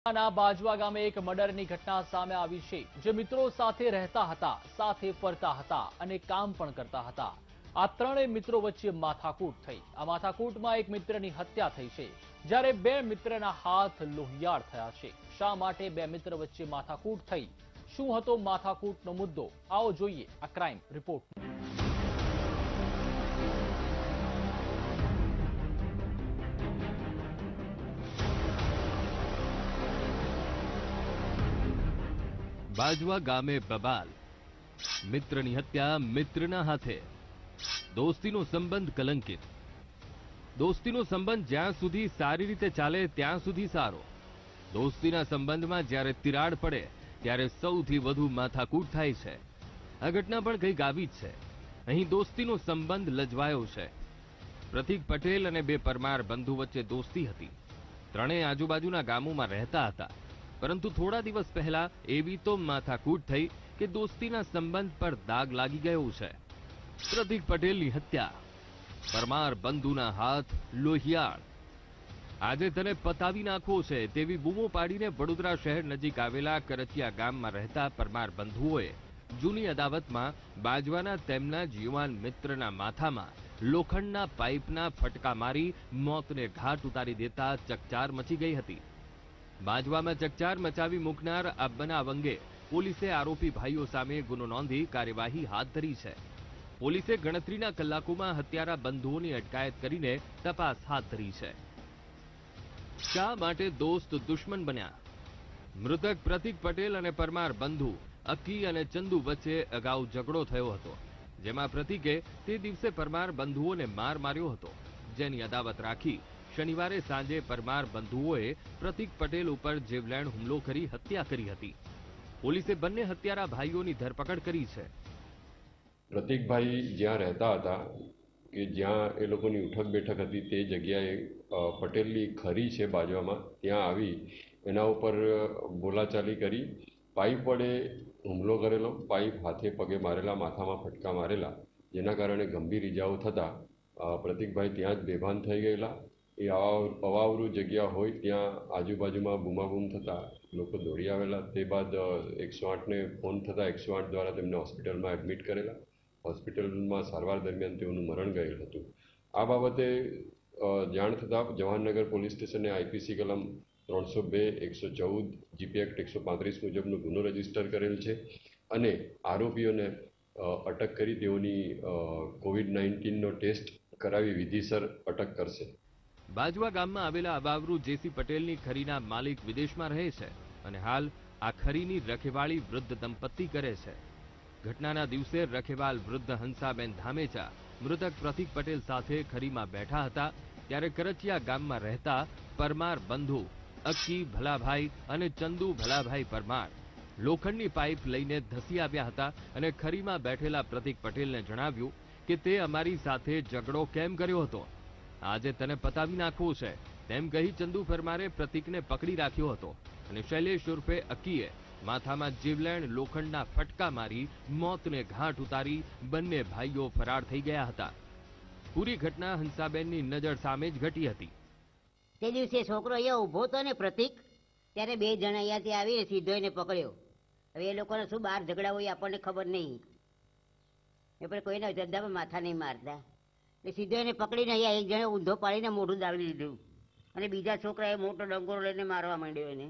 बाजवा गामे एक मर्डरनी घटना सामे आवी छे। जे मित्रों साथे रहता हता, साथे फरता हता अने काम पण करता हता। आ त्रणेय मित्रों वच्चे माथाकूट थई। आ माथाकूटमां एक मित्रनी हत्या थई छे, ज्यारे बे मित्रना हाथ लोहियाळ थया छे। शा माटे बे मित्र वच्चे माथाकूट थई? शुं हतो माथाकूटनो मुद्दो? आओ जोईए आ क्राइम रिपोर्ट। बाजवा गामे बबाल, मित्रनी हत्या मित्रना हाथे। दोस्तीनो संबंध कलंकित। दोस्तीनो संबंध ज्यां सुधी सारी रीते चाले त्यां सुधी सारो। दोस्तीना संबंधमां ज्यारे तिराड पड़े त्यारे सौथी वधु माथाकूट थाय छे। आ घटना पण कंईक आवी ज छे। અહીં दोस्तीनो संबंध लजवायो छे। प्रतीक पटेल अने बे परमार बंधु वच्चे दोस्ती हती। त्रणेय आजुबाजुना गामोमां રહેતા હતા। परंतु थोड़ा दिवस पहला एवी तो माथाकूट थई के दोस्तीना संबंध पर दाग लागी गयो छे। प्रतीक पटेलनी हत्या, परमार बंधुना हाथ लोहियाळ। आजे तने पतावी नाखवो छे तेवी बूमो पाडीने वडोदरा शहर नजीक आवेला करचिया गाममां રહેતા परमार बंधुओए जूनी अदावतमां बाजवाना तेमना जीवान मित्रना माथामां लोखंडना पाइपना फटका मारी मौतने घाट उतारी देता चकचार मची गई हती। बाजवामां चकचार मचावी मूकनार आ बनाव अंगे पोलीसे आरोपी भाईओ सामे गुनो नोंधी कार्यवाही हाथ धरी छे। पोलीसे गणतरीना कलाकोमां हत्यारा बंधुओनी अटकायत करीने तपास हाथ धरी छे। शा माटे दोस्त दुश्मन बन्या? मृतक प्रतीक पटेल अने परमार बंधु अक्की अने चंदू वच्चे अगाऊ झगड़ो थयो हतो, जेमां प्रतीके ते दिवसे परमार बंधुओने मार मार्यो हतो। जेनी अदावत राखी शनिवारे सांजे परमार बंधुओए प्रतीक पटेल उपर जीवलेण हुमलो करी हत्या करी हती। पोलीसे बंने हत्यारा भाईओनी धरपकड़ करी छे। प्रतीक भाई ज्यां रहता हता के ज्यां ए लोकोनी उठक बेठक हती ते जग्याए पटेलनी खरी छे बाजवामां त्यां आवी एना उपर बोलाचाली करी पाइप वडे हुमलो करेलो। पाइप हाथे पगे मारेला, माथामां फटका मारेला, जेना कारणे गंभीर इजाओ थता प्रतीक भाई त्यां ज बेभान थई गयेला। ए अवावरू जग्या होय त्यां आजुबाजुमां बूमाबूम थता लोको दौड़ी आवेला। ते बाद 108 ने फोन थता 108 द्वारा तेमने होस्पिટલમાં एडमिट करेला। होस्पिટલમાં सारवार दरमियान तेओनुं मरण गયેલ હતું। आ बाबते जाण थता जवाहरनगर पोलीस स्टेशने आईपीसी कलम 302, 114, जीपी एक्ट 135 मुजबनो गुनो रजिस्टर करेल छे अने आरोपीओने अटक करी तेओनी कोविड-19 नो टेस्ट करावी विधिसर अटक करशे। बाजवा गाममां आवेला अबावरू जेसी पटेलनी खरीना मालिक विदेशमां रहे छे अने हाल आ खरीनी रखेवाळी वृद्ध दंपत्ति करे छे। घटनाना दिवसे रखेवाल वृद्ध हंसाबेन धामेचा मृतक प्रतीक पटेल साथे खरीमां बैठा हता त्यारे करचिया गाममां રહેતા परमार बंधु अक्की भलाभाई अने चंदू भलाभाई परमार लोखंडनी पाइप लईने धसी आव्या हता अने खरीमां बैठेला प्रतीक पटेलने जणाव्युं के ते अमारी साथे झगड़ो केम कर्यो हतो। આજે તને પતાવી નાખવો છે તેમ કહી ચંદુ પરમારે પ્રતીકને પકડી રાખ્યો હતો અને શૈલેષ ઉર્ફે અક્કીએ માથામાં જીવલેણ લોખંડના ફટકા મારી મોતને ઘાટ ઉતારી બંને ભાઈઓ ફરાર થઈ ગયા હતા। પૂરી ઘટના હંસાબેનની નજર સામે જ ઘટી હતી। તે દિવસે છોકરો અહીંયા ઊભો હતો ને પ્રતીક, ત્યારે બે જણા અહીંયાથી આવીને સીધો એને પકડ્યો। હવે એ લોકોને શું બહાર ઝઘડા હોય આપણને ખબર નહીં, એ પણ કોઈના ધંધામાં માથા નહીં મારતા। सीधो ने पकड़ीने अहींया एक जणे ऊंधो पाड़ीने मोढुं दाबी दीधुं अने बीजा छोकराए मोटो डंगोरो लईने मारवा मांड्यो एने।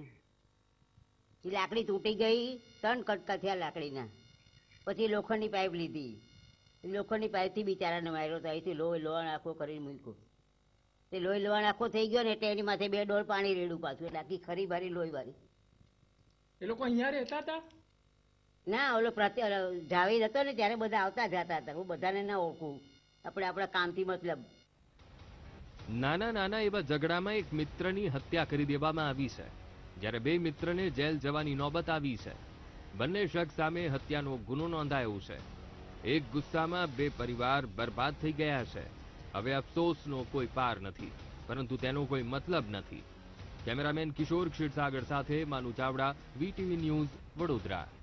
ए लाकड़ी तूटी गई, 3 कटका थया लाकड़ीना। पछी लोखंडनी पाइप लीधी, लोखंडनी पाइपथी बिचाराने मार्यो तो અહીંથી લોહી લોહણ આખો કરીને મૂક્યો। તે લોહી લોહણ આખો થઈ ગયો ને એટલે એની માથે 2 ડોલ પાણી રેડું પાછું, એટલે આખી ખરી ભારી લોહીવાળી। એ લોકો અહીંયા રહેતા હતા? ના, ઓલો જાવેદ હતો ને ત્યારે બધા આવતા જતા હતા, હું બધાને ના ઓળખું, આપણે આપણા કામથી મતલબ। નાના નાના એવા ઝઘડામાં એક મિત્રની હત્યા કરી દેવામાં આવી છે, જ્યારે બે મિત્રને જેલ જવાની નોબત આવી છે। બંને શખ્સ સામે હત્યાનો ગુનો નોંધાયો છે। એક ગુસ્સામાં બે પરિવાર બરબાદ થઈ ગયા છે। હવે અફસોસનો કોઈ પાર નથી, પરંતુ તેનો કોઈ મતલબ નથી। કેમેરામેન કિશોર ક્ષીરસાગર સાથે માનુ ચાવડા, વીટીવી ન્યૂઝ, વડોદરા।